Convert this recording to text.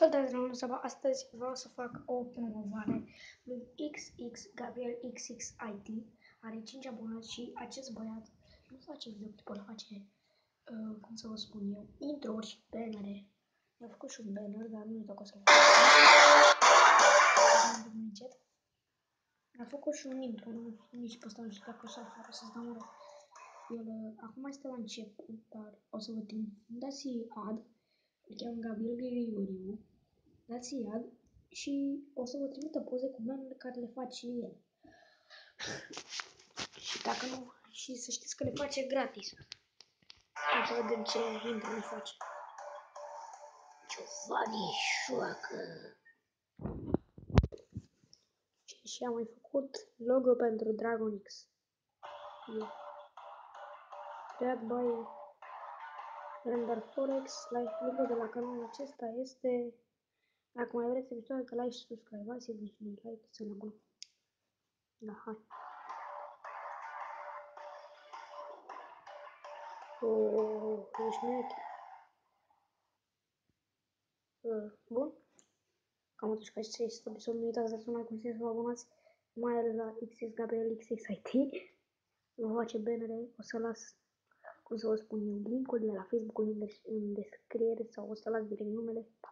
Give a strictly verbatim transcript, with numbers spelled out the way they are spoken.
Salutare, dragul Saba! Astăzi vreau să fac o promovare lui X X Gabriel X X I T. Are cinci abonați și acest băiat nu face videoclipuri, face, uh, cum să vă spun eu, intro-uri și bannere. Mi-a făcut și un banner, dar nu știu dacă o să-l fac. Mi-a făcut și un intro, nu, nici pe ăsta nu știu dacă o să-l fac, o să-ți dau ură. El uh, acum este la început, dar o să vă trimit. Dați-i ad, îl cheamă Gabriel Grigoriu. Dați-i ad și o să vă trimită poze cu bannerele care le face și el. Și dacă nu, și să știți că le face gratis. O să vedem ce intro le face. Giovanni Șoacă. Și am mai făcut logo pentru Dragon X. Yeah. Creat by Render Forex. Logo de la canalul acesta este. Dacă mai vreți episoade, că like și subscribe-ați, e nici nu like, să ne bun. Da, hai. Oh, ești mecher. Uh, bun. Cam atunci că acesta este episodul, nu uitați să dați un like, consider să vă abonați, mai ales la X X Gabriel X X I T. Vă face bannere, o să las, cum să vă spun eu, link-urile la Facebook-ul în descriere sau o să las direct numele.